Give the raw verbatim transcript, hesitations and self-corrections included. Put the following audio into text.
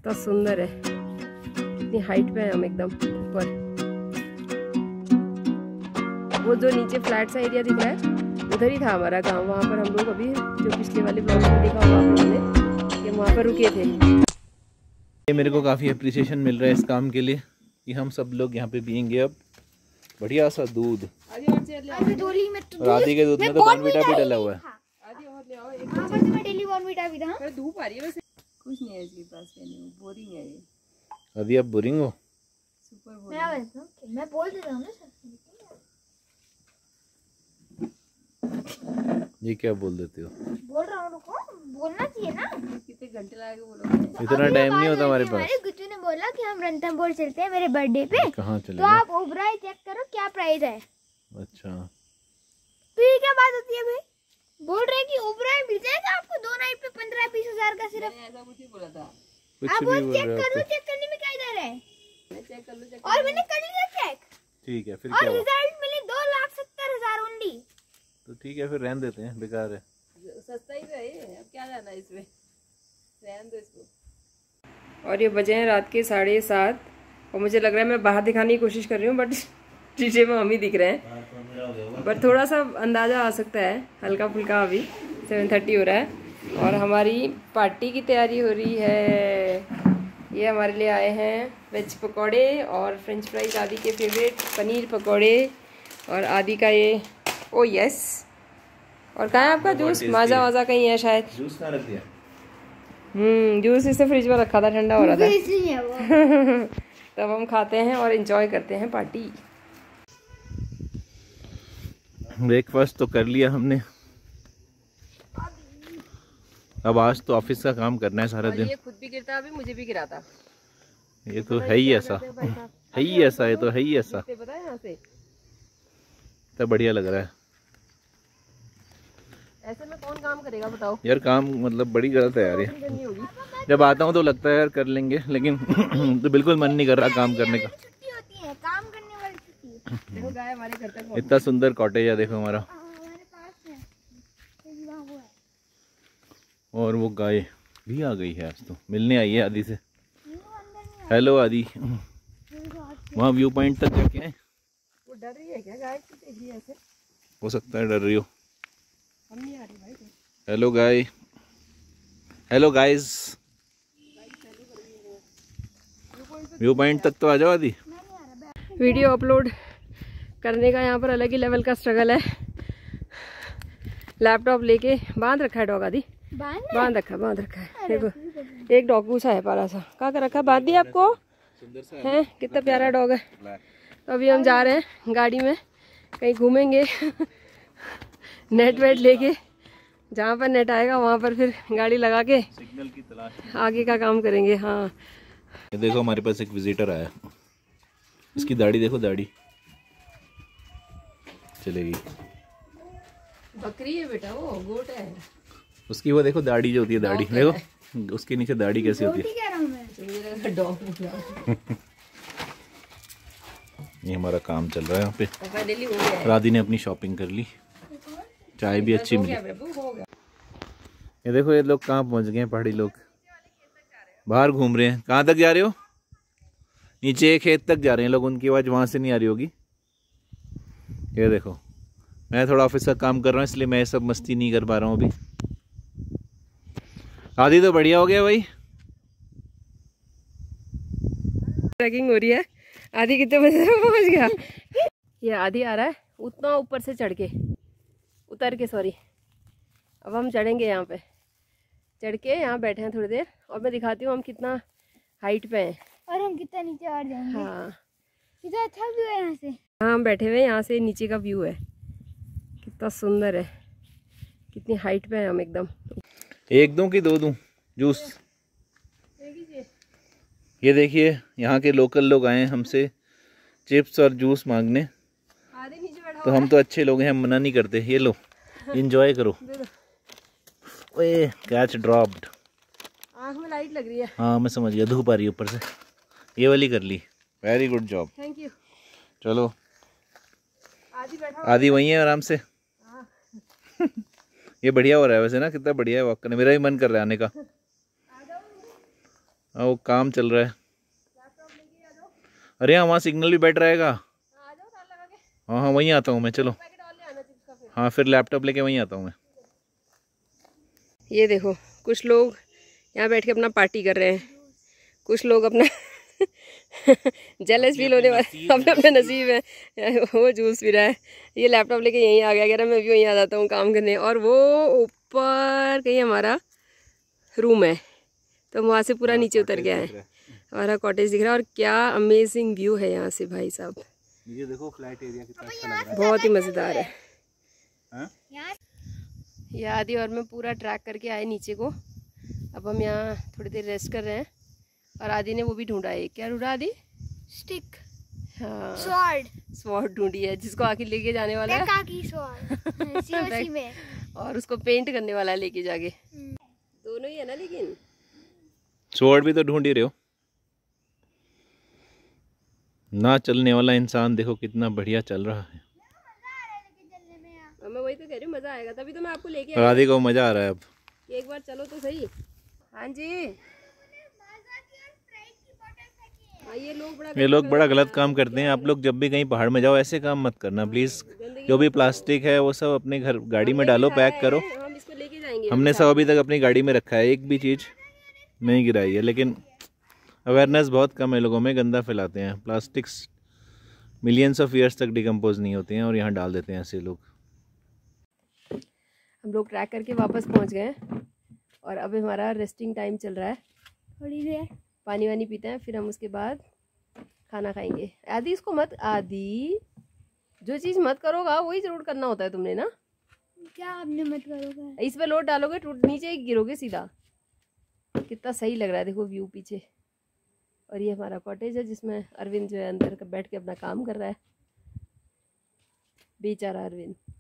कितना सुंदर है, कितनी हाइट पे है हम एकदम ऊपर। वो जो नीचे फ्लैट सा एरिया दिख रहा है उधर ही था हमारा गांव। वहाँ पर हम लोग अभी जो पिछले वाले ब्लॉग में देखा होगा आप लोगों ने कि वहाँ पर रुके थे। ये मेरे को काफ़ी अप्रिसिएशन मिल रहा है इस काम के लिए कि हम सब लोग यहाँ पे पियेंगे अब बढ़िया सा दूध। और आदि के दूध में तो बॉर्नविटा भी डला हुआ है। धूप आ रही है वैसे कुछ नहीं है इसके पास, बोरिंग है ये। आदि आप बोरिंग हो? Super boring. मैं बोल देता हूं ना सर। ये क्या बोल देते हो? बोल रहा हूँ, रुको, बोलना चाहिए ना। कितने घंटे लगेंगे बोलोगे? इतना टाइम नहीं होता हमारे पास। गुच्चू ने बोला कि हम रणथंभौर चलते हैं मेरे बर्थडे पे। कहाँ चले? तो आप ओबराय चेक करो क्या प्राइस है। अच्छा, तो ये क्या बात होती है भाई? बोल रहे कि ओबराय मिल जाएगा आपको दो नाइट पे पंद्रह बीस हजार का सिर्फ। मैंने ऐसा कुछ नहीं बोला था। आप वो चेक कर लो, चेक करने में क्या इधर है? मैं चेक कर लूं, चेक और मैंने कर लिया चेक। ठीक है, फिर और क्या हुआ? रिजल्ट मिले दो लाख सत्तर हजार ओनली। तो ठीक है, फिर रहने देते हैं, बेकार है। सस्ता ही तो है, अब क्या जाना है इसमें, रहने दो इसको। और ये बजे हैं रात के साढ़े सात और मुझे लग रहा है मैं बाहर दिखाने की कोशिश कर रही हूँ बट शीशे में हम ही दिख रहे हैं। बट थोड़ा सा अंदाज़ा आ सकता है हल्का फुल्का। अभी सेवन थर्टी हो रहा है और हमारी पार्टी की तैयारी हो रही है। ये हमारे लिए आए हैं वेज पकौड़े और फ्रेंच फ्राइज, आदि के फेवरेट पनीर पकौड़े और आदि का ये ओ यस। और कहाँ है आपका जूस? माजा वाजा कहीं है शायद। जूस कहाँ रख दिया? हम्म जूस इसे फ्रिज में रखा था, ठंडा हो रहा था। तब हम खाते हैं और एंजॉय करते हैं पार्टी। ब्रेकफास्ट तो कर लिया हमने, अब आज तो ऑफिस का काम करना है सारा दिन। ये खुद भी गिरता, अभी मुझे भी गिराता। ये तो है ही ऐसा, है ही ऐसा, ये तो है ही ऐसा। पता है यहाँ से तो बढ़िया लग रहा है। ऐसे में कौन काम करेगा बताओ यार काम मतलब बड़ी गलत है यार ये। जब आता हूँ तो लगता है यार कर लेंगे, लेकिन तो बिल्कुल मन नहीं कर रहा काम करने का। छुट्टी होती है, काम करने वाली छुट्टी। देखो गाय हमारे घर तक। इतना सुंदर कॉटेज है देखो हमारा। हमारे पास है, वो है। और वो गाय भी आ गई है, आज तो मिलने आई है आदि से। हेलो आदि। वहाँ व्यू पॉइंट तक जाके आए। वो डर रही है क्या गाय की तेजी ऐसे? हो सकता है डर रही हो। हम नहीं आ रही भाई। Hello guy, hello guys. View point तक तो आ जाओ आदि। वीडियो अपलोड करने का यहाँ पर अलग ही लेवल का स्ट्रगल है। लैपटॉप लेके बांध रखा है डॉग। आदि बांध रखा बांध रखा है। देखो एक डॉग पूछा है पारा सा, क्या कर रखा है? बांध दिया आपको है? कितना प्यारा डॉग है। तो अभी हम जा रहे हैं गाड़ी में, कहीं घूमेंगे नेट वेट लेके। जहाँ पर नेट आएगा वहाँ पर फिर गाड़ी लगा के सिग्नल की तलाश आगे का काम करेंगे। हाँ ये देखो हमारे पास एक विजिटर आया। इसकी दाढ़ी देखो, दाढ़ी चलेगी। बकरी है बेटा, वो गोट है। उसकी वो देखो दाढ़ी जो होती है, दाढ़ी देखो उसके नीचे दाढ़ी कैसी होती है। कह रहा हूँ मैं। डॉग ये हमारा काम चल रहा है यहाँ पे। फाइनली हो गया है। राधी ने अपनी शॉपिंग कर ली, चाय भी अच्छी मिली। ये देखो ये लोग कहाँ पहुँच गए हैं, पहाड़ी लोग बाहर घूम रहे हैं। कहाँ तक जा रहे हो? नीचे एक खेत तक जा रहे हैं लोग, उनकी आवाज़ वहाँ से नहीं आ रही होगी। ये देखो मैं थोड़ा ऑफिस का काम कर रहा हूँ इसलिए मैं सब मस्ती नहीं कर पा रहा हूँ अभी। आदि तो बढ़िया हो गया भाई। ट्रैकिंग हो रही है। आदि कितने बजे तक पहुँच गया? ये आदि आ रहा है उतना ऊपर से चढ़ के, उतर के सॉरी। अब हम चढ़ेंगे यहाँ पे, चढ़ के यहाँ बैठे हैं थोड़ी देर और मैं दिखाती हूँ हम कितना हाइट पे हैं और हम कितना नीचे और जाएंगे। हाँ कितना अच्छा व्यू है यहाँ से। हाँ हम बैठे हुए हैं, यहाँ से नीचे का व्यू है कितना सुंदर है, कितनी हाइट पे है हम एकदम। एक दूं कि दो दूं जूस? ये देखिए यहाँ के लोकल लोग आए हैं हमसे चिप्स और जूस मांगने, तो हम तो अच्छे लोग हैं, हम मना नहीं करते। ये लो एंजॉय करो। ओए कैच ड्रॉप्ड। आँख में लाइट लग रही है। हाँ मैं समझ गया, धूप आ रही है ऊपर से। ये वाली कर ली, very good job. Thank you. चलो आदि बैठा आदि वही है आराम से। ये बढ़िया हो रहा है वैसे ना, कितना बढ़िया है वॉक करने। मेरा भी मन कर रहा है आने का। हाँ वो काम चल रहा है। अरे हाँ वहाँ सिग्नल भी बेटर रहेगा। हाँ हाँ वहीं आता हूँ मैं, चलो। हाँ फिर लैपटॉप लेके वहीं आता हूँ मैं। ये देखो कुछ लोग यहाँ बैठ के अपना पार्टी कर रहे हैं, कुछ लोग अपना जेलस फील होने वाले अपने अपने नसीब है, वो जूस पी रहा है। ये लैपटॉप लेके यहीं आ गया, कह रहा मैं भी यहीं आ जाता हूँ काम करने। और वो ऊपर कहीं हमारा रूम है, तो वहाँ से पूरा नीचे उतर गया है, हमारा कॉटेज दिख रहा है। और क्या अमेजिंग व्यू है यहाँ से भाई साहब, ये देखो फ्लैट एरिया कितना अच्छा लग रहा है, बहुत ही मज़ेदार है। हाँ? ये आदि और मैं पूरा ट्रैक करके आए नीचे को। अब हम यहाँ थोड़ी देर रेस्ट कर रहे हैं। और आदि ने वो भी ढूंढा है, क्या ढूंढा आदि? स्टिक, हाँ स्वॉर्ड, स्वॉर्ड ढूंढी है, जिसको आखिर लेके जाने वाला है स्वॉर्ड में। और उसको पेंट करने वाला है लेके जाके। दोनों ही है ना, लेकिन स्वॉर्ड भी तो ढूंढ ही रहे हो ना। चलने वाला इंसान देखो कितना बढ़िया चल रहा है। मैं वही तो कह रही हूँ, मजा आएगा, तभी तो मैं आपको लेके राधे को मजा आ रहा है अब। एक बार चलो तो सही। हाँ जी, हाँ ये लोग बड़ा ये लोग बड़ा गलत काम करते हैं। आप लोग जब भी कहीं पहाड़ में जाओ ऐसे काम मत करना प्लीज। जो भी प्लास्टिक है वो सब अपने घर गाड़ी में डालो, पैक करो। हम इसको लेके जाएंगे। हमने सब अभी तक अपनी गाड़ी में रखा है, एक भी चीज नहीं गिराई है। लेकिन अवेयरनेस बहुत कम है लोगों में, गंदा फैलाते हैं। प्लास्टिक्स मिलियंस ऑफ ईयर्स तक डिकम्पोज नहीं होते हैं और यहाँ डाल देते हैं ऐसे लोग। हम लोग ट्रैक करके वापस पहुँच गए और अब हमारा रेस्टिंग टाइम चल रहा है। थोड़ी देर पानी वानी पीते हैं, फिर हम उसके बाद खाना खाएंगे। आदि इसको मत, आदि जो चीज़ मत करोगा वही जरूर करना होता है तुमने ना। क्या आपने मत करोगे? इस पे लोड डालोगे टूट नीचे ही गिरोगे सीधा। कितना सही लग रहा है देखो व्यू पीछे। और ये हमारा कॉटेज है जिसमें अरविंद जो है अंदर बैठ के अपना काम कर रहा है, बेचारा अरविंद।